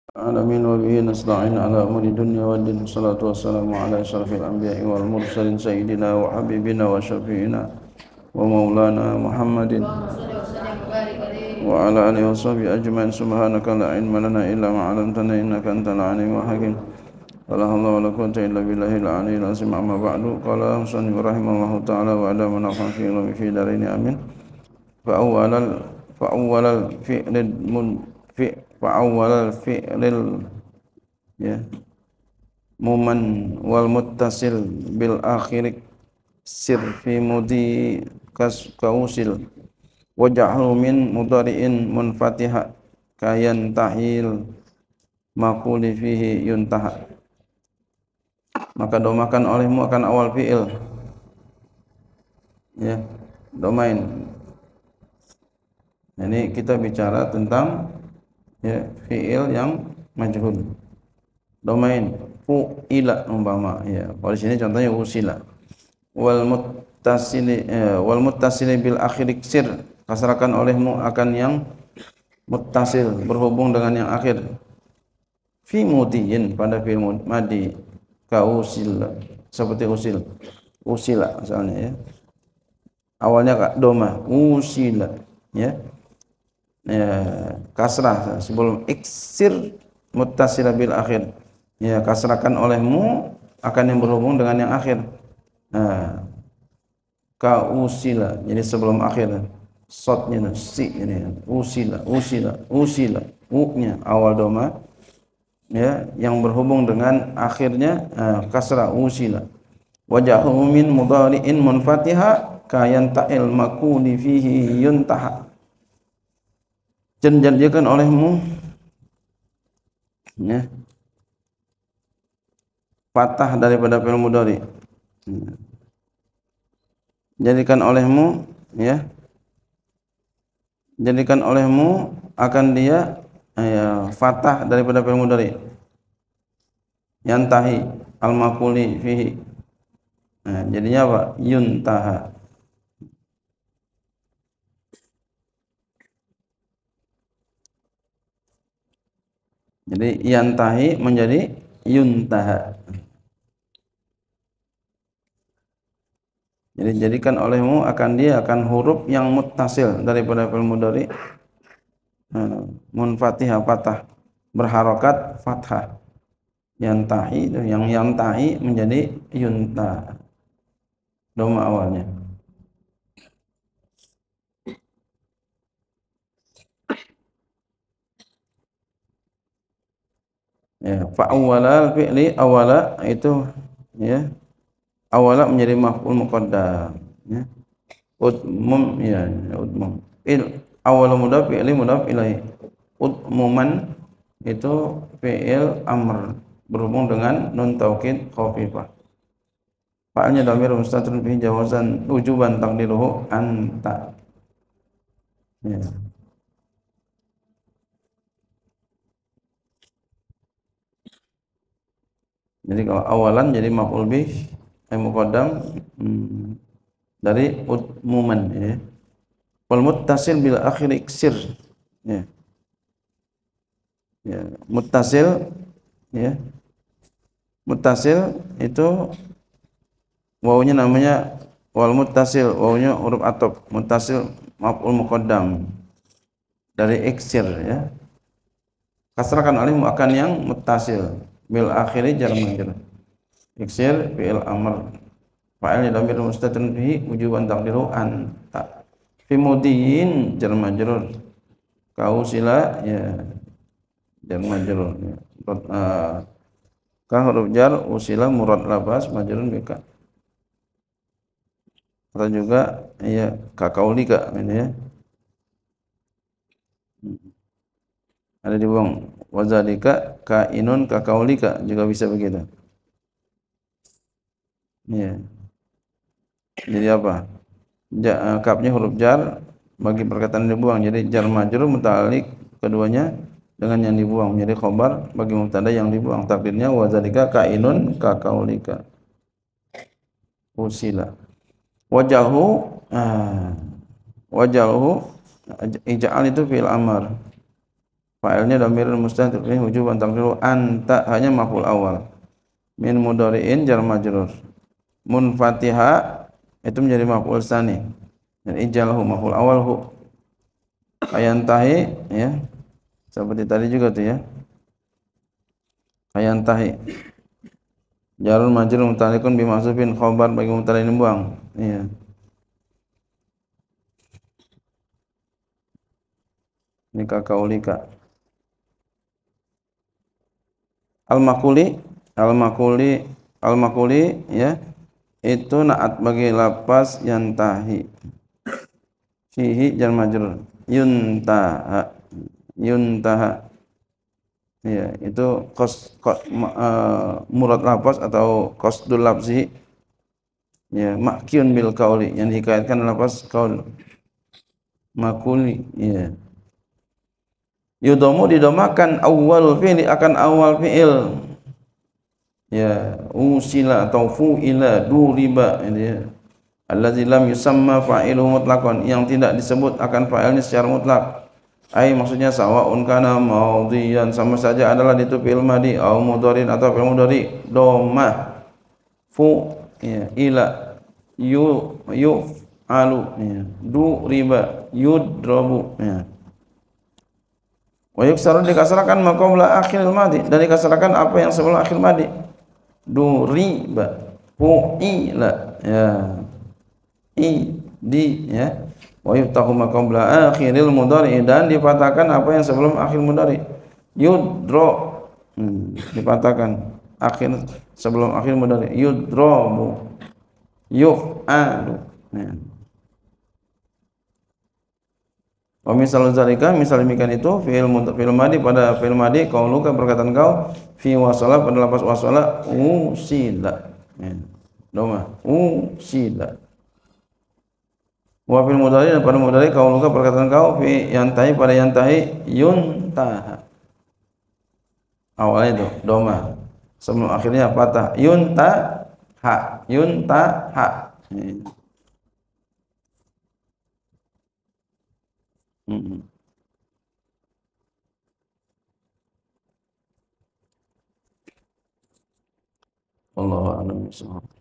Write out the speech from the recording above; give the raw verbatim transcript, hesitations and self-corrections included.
Alamin wa bihi nasta'in ala umuri dunya wa din salatu wassalamu ala asyrafil anbiya'i wal mursalin sayyidina wa habibina wa syafi'ina wa maulana Muhammadin wa ala alihi wa sahbihi ajma'in subhanaka la ilma lana illa ma 'allamtana innaka antal alimul hakim wa la hawla wa la quwwata illa billahil aliyyil azim amma ba'du qala musannif rahimahullahu ta'ala wa ala man fi ilmi fi darini amin fa awwalal fa awwalal fi'lil mun fi fa'awwal fi'lil ya muman wal muttasil bil akhir sir fi mudi kas kausil waja'hu min mudari'in munfatiha kayan tahil maquli fihi yuntaha. Maka domakan olehmu akan awal fi'il ya domain. Ini kita bicara tentang ya fiil yang majhul domain fu'ila umpama ya kalau di sini contohnya usila wal muttasili eh, wal muttasili bil akhir sir kasrakan olehmu akan yang muttasil berhubung dengan yang akhir fi mudiyin pada fi'il madi ka usila seperti usil usila misalnya ya awalnya doma usila ya ya kasrah sebelum iksir muttasila bil akhir ya kasrahkan olehmu akan yang berhubung dengan yang akhir nah ka usila jadi sebelum akhir sotnya si ini usila usila usila u-nya awal doma ya yang berhubung dengan akhirnya nah, kasrah usila wajahu min mudhari'in munfatiha kayan ta'il makuli fihi yuntaha dan jadikan olehmu ya patah daripada fi'il mudhari jadikan olehmu ya jadikan olehmu akan dia ya fatah daripada fi'il mudhari yantahi al maquli fihi nah, jadinya apa yuntaha. Jadi yantahi menjadi yuntaha. Jadi jadikan olehmu akan dia akan huruf yang muttasil daripada fi'il mudhari munfatihah patah berharokat fathah yantahi yang yantahi menjadi yunta doma awalnya. Ya, fa awwalal fi'li awala itu ya awala menjadi maf'ul muqaddam ya udmum ya udmum il awal mudhaf fi'li mudhaf ilaih udmuman itu fi'il amr berhubung dengan nun taukid khafifah fa'alnya dhamir mustatirun bihi jawazan wujuban taqdiruhu anta ya. Jadi kalau awalan jadi maf'ul bih yang muqaddam hmm, dari udmuman ya. Wal muttasil bil akhir iksir ya. Ya, muttasil ya. Muttasil itu wawunya namanya wal muttasil, wawunya huruf atop, muttasil maf'ul muqaddam dari iksir ya. Kasrahkan alim akan yang muttasil bil akhiri jar majrur iksir fi'il amr fa'il dhamir mustatir bihi wujuban taqdiru anta fi mudiyin jar majrur kausila ya jar majrur ya. Uh, ka huruf jar usila murad labas majrurun bika atau juga ya ka kaulika ini ya ada dibuang wazalika kainun kakaulika juga bisa begitu ya jadi apa ja, kapnya huruf jar bagi perkataan yang dibuang jadi jar majrur muta'alliq keduanya dengan yang dibuang menjadi khobar bagi mubtada yang dibuang takdirnya wazalika kainun kakaulika usila wajahu ah, wajahu ija'al itu fi'il amr Fa'ilnya dhamirun mustatir fihi wujuban taqdiru anta, hanya maf'ul awal. Min mudhari'in jar majrur. Munfatiha itu menjadi maf'ul tsani. Dan ijalahu maf'ul awal hu. Ayantahi ya. Seperti tadi juga tuh ya. Ayantahi. Jarun majrur mutalikun bimaksufin khobar bagi mubtada ini buang. Iya. Ini kakaulika. Al-makuli, al-makuli, al-makuli ya. Itu naat bagi lapas yantahi. Fihi jar majrur. Yuntaha. Yuntaha. Ya, itu kos, kos uh, murad lafaz atau qasdul lafzi. Ya, makyun bil qauli yang dikaitkan lafaz qaul. Makuli, ya. Yudomu didomakan awal fi'li akan awal fi'il. Ya, usila atau fu'ila duriba ya. Allazi lam yusamma fa'iluhu mutlaqan, yang tidak disebut akan fa'ilnya secara mutlak. Ai maksudnya sawa'un kana maudhiyan, sama saja adalah itu fi'il madhi au mudharin atau fi'il mudhari. Dhammah fu ya, ila yu yu alu ya, du riba yudrabu ya. Wa yuksarun dikasrakan ma qabla akhiril madhi, dan dikasrakan apa yang sebelum akhir madhi. Du riba fu ila ya, i di ya. Wa yuftahu ma qabla akhiril mudhari, dan dipatahkan apa yang sebelum akhir mudhari. Yudro hmm, dipatahkan akhir sebelum akhir mudhari. Yudrabu yuf'alu ya. Wa misal zalika, misal demikian itu fi'il fi'il madhi pada fi'il madhi qauluka perkataan kau fi wasala pada lafaz wasala usila ya. Doma usila. Wa fil mudhari, dan pada mudhari qauluka perkataan kau fi yantahi pada yantahi yuntaha. Awalnya itu doma, sebelum akhirnya patah. Yuntaha, yuntaha. Ya. Hmm. Wallahu a'lam bishawab.